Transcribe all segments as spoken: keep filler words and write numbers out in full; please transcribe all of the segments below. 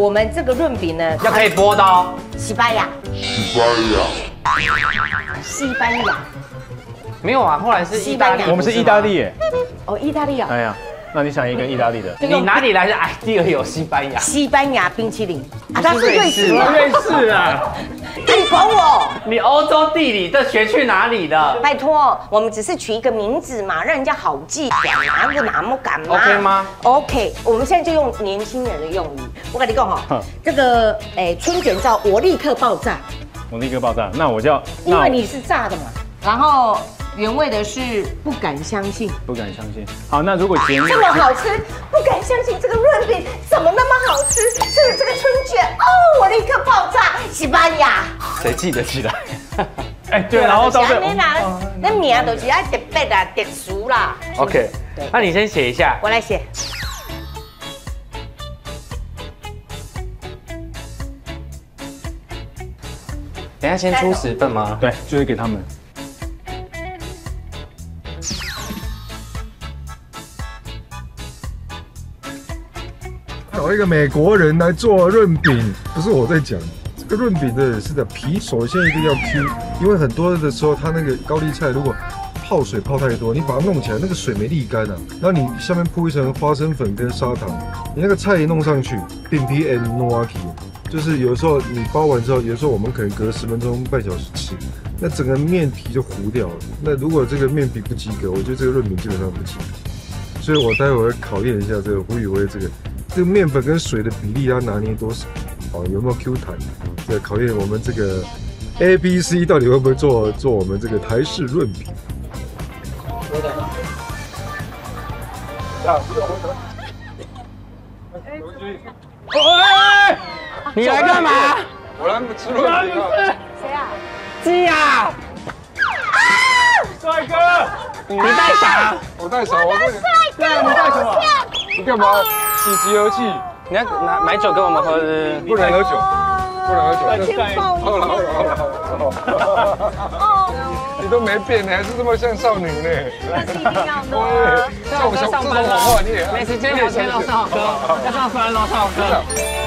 我们这个润饼呢， 要可以剥的哦。 西班牙， 西班牙， 西班牙， 没有啊，后来是意大利。 我们是意大利耶。 哦，意大利啊。 哎呀，那你想一个意大利的？ 你哪里来的 idea 有西班牙？ 西班牙冰淇淋啊，它是瑞士吗？ 瑞士啊！ 你管我？ 你欧洲地理这学去哪里的？ 拜托，我们只是取一个名字嘛，让人家好记，哪个哪么敢嘛 ？OK 吗 ？OK， 我们现在就用年轻人的用语。我跟你讲哈，这个诶春卷照我立刻爆炸， 我立刻爆炸。那我就要， 因为你是炸的嘛。然后原味的是不敢相信， 不敢相信。好，那如果节这么好吃，不敢相信这个润饼怎么那么好吃？这个这个春卷哦，我立刻爆炸，西班牙。 谁记得起来？ 哎，对，然后到这， 那名都是要特别的、特殊啦。 OK， 那你先写一下， 我来写。 等一下先出十份吗？ 对，就是给他们。 找一个美国人来做润饼，不是我在讲。这个润饼的是的皮，首先一定要 Q， 因为很多的时候它那个高丽菜如果泡水泡太多，你把它弄起来，那个水没沥干啊，然后你下面铺一层花生粉跟砂糖，你那个菜一弄上去，饼皮 and noaki， 就是有时候你包完之后，有时候我们可能隔十分钟、半小时吃，那整个面皮就糊掉了。那如果这个面皮不及格，我觉得这个润饼基本上不及格。所以我待会儿会考验一下这个胡宇威这个。这个面粉跟水的比例要拿捏多少？哦，有没有 Q 弹？这考验我们这个 A B C 到底会不会做做我们这个台式润饼？ 哎，你来干嘛？ 我来吃润饼啊！ 谁啊？ 鸡呀！ 帅哥， 你带啥？ 我带啥？我带对啊，你带什么？ 你干嘛？喜极而泣？ 你要拿买酒给我们喝是不是？ 不能喝酒，不能喝酒。 带好了好了好了好了。你都没变，你还是这么像少女呢。对，这种这种谎话你也没时间聊天了，唱好歌，要上班了，唱好歌。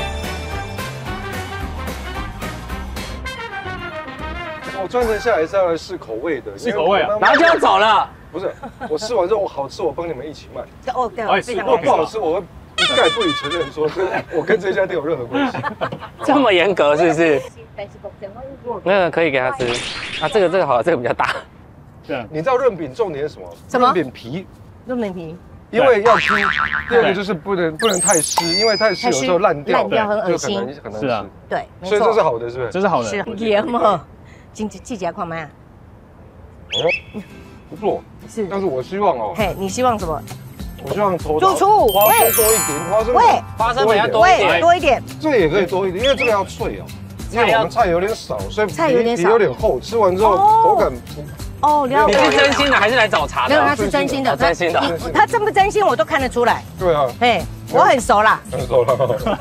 我专程下来是要来试口味的， 试口味啊， 然后就要走了。 不是，我吃完之后我好吃，我帮你们一起卖。 哦，对，非常如果不好吃，我会一概不予承认，说我跟这家店有任何关系。 这么严格是不是？那个可以给他吃啊，这个这个好，这个比较大。 对啊， 你知道润饼重点是什么？ 什么？ 润饼皮。 润饼皮。 因为要 Q， 第二个就是不能不能太湿，因为太湿有时候烂掉， 烂掉很恶心， 很难是啊， 对， 所以这是好的，是不是？ 这是好的。 是盐嘛，经济季节看嘛。 哦，不错， 是。 但是我希望哦， 嘿，你希望什么？ 我希望头做出花生多一点，花生喂， 花生粉要多一点， 多一点。 这个也可以多一点，因为这个要脆哦。因为我们菜有点少，所以菜有点少， 有点厚，吃完之后口感。 哦，了解。 你是真心的还是来找茬的？ 没有，他是真心的， 真心的。 他真不真心我都看得出来。 对啊。 嘿，我很熟啦。 很熟了。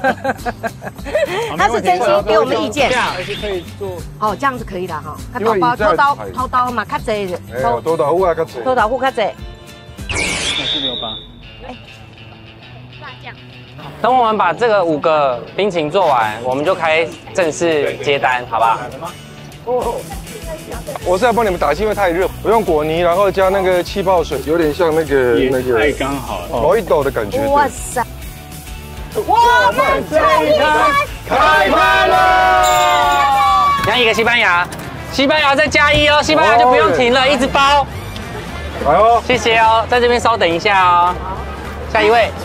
他是真心给我们意见。 而且可以做。 哦，这样子可以的哈。他偷包偷刀偷刀嘛，较济的。 偷偷刀户啊，较济。 偷刀户较济。 四六八。哎。 辣酱。 等我们把这个五个冰淇淋做完，我们就开正式接单，好吧？ 哦。我是要帮你们打气，因为太热。我用果泥，然后加那个气泡水，有点像那个那个太刚好了， 毛一斗的感觉。 哇塞！我们这一餐开拍了！ 你看一个西班牙，西班牙再加一哦，西班牙就不用停了，一直包。 来哦， 谢谢哦，在这边稍等一下哦。下一位，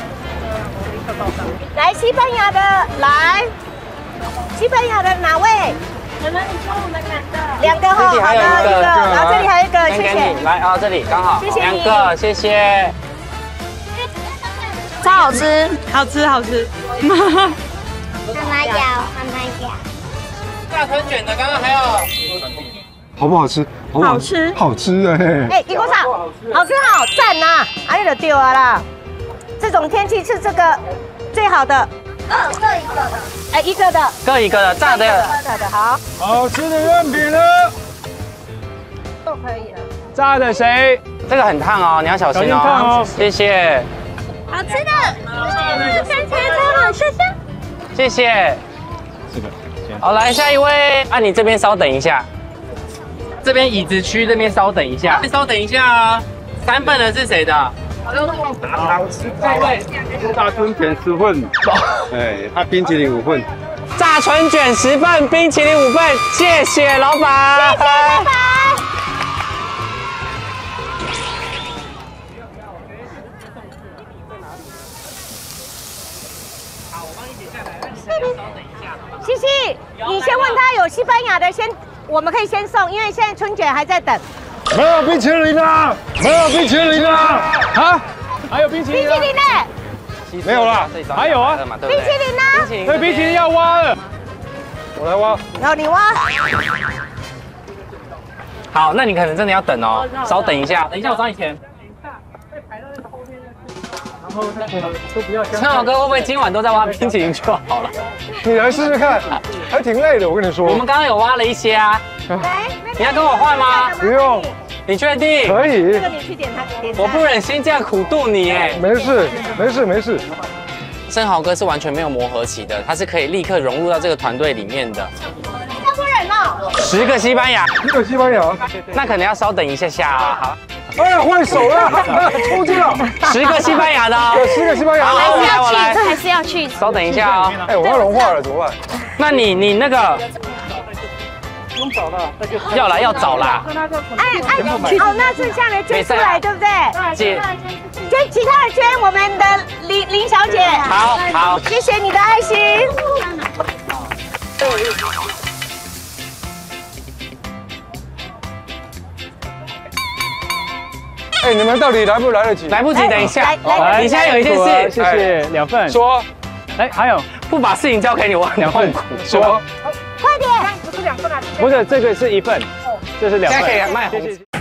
来西班牙的来，西班牙的哪位？ 我们你说我们两个， 两个哈，好的一个，然后这里还有一个，谢谢。 来啊，这里刚好， 谢谢两个，谢谢。 超好吃， 好吃好吃。 妈妈咬，妈妈咬。 大春卷的刚刚还有， 好不好吃？ 好吃， 好吃哎！ 哎，一锅上，好吃好赞呐！啊，你就丢啊啦！这种天气吃这个最好的。 各各一个的， 哎，一个的， 各一个的，炸的， 炸的好， 好吃的润饼呢？ 都可以了。 炸的谁？ 这个很烫哦，你要小心哦。谢谢。 好吃的，番茄超好，香香。 谢谢。 这个先。 好，来下一位。啊，你这边稍等一下。这边椅子区这边稍等一下，稍等一下啊。三份的是谁的？ 大汤吃这位，大春卷十份，哎，他冰淇淋五份。 炸春卷十份，冰淇淋五份，谢谢老板。谢谢老板。好，我帮你写下来，你稍等一下。 西西，你先问他有西班牙的先。我们可以先送，因为现在春卷还在等。 没有冰淇淋啊！没有冰淇淋啊！ 啊？还有冰淇淋？ 冰淇淋呢？ 没有啦， 还有啊。 冰淇淋呢？ 那冰淇淋要挖了， 我来挖。 然后你挖。 好，那你可能真的要等哦，稍等一下，等一下我找你钱。 然后都不要。 陈老哥会不会今晚都在挖冰淇淋就好了？ 你来试试看，还挺累的，我跟你说。 我们刚刚有挖了一些啊。你要跟我换吗？ 不用。 你确定？ 可以。 这个你去点它点。 我不忍心这样苦度你哎。 没事，没事，没事。 生蚝哥是完全没有磨合期的，他是可以立刻融入到这个团队里面的。 要不然哦。 十个西班牙。 十个西班牙。 那可能要稍等一下下啊。好。 哎呀，换手了，抽筋了。 十个西班牙的哦。 有十个西班牙。 还是要去，这还是要去。 稍等一下哦。 哎，我要融化了，怎么办？ 那你你那个。要啦，要找啦。 哎哎，哦，那剩下的捐出来，对不对？ 姐， 捐其他的捐我们的林林小姐。 好好， 谢谢你的爱心。 哎，你们到底来不来得及？ 来不及，等一下。 来， 你现在有一件事， 谢谢，两份。 说， 哎，还有不把事情交给你，我很痛苦。 说， 快点。 不是这个是一份，这是两份。 现在可以卖红。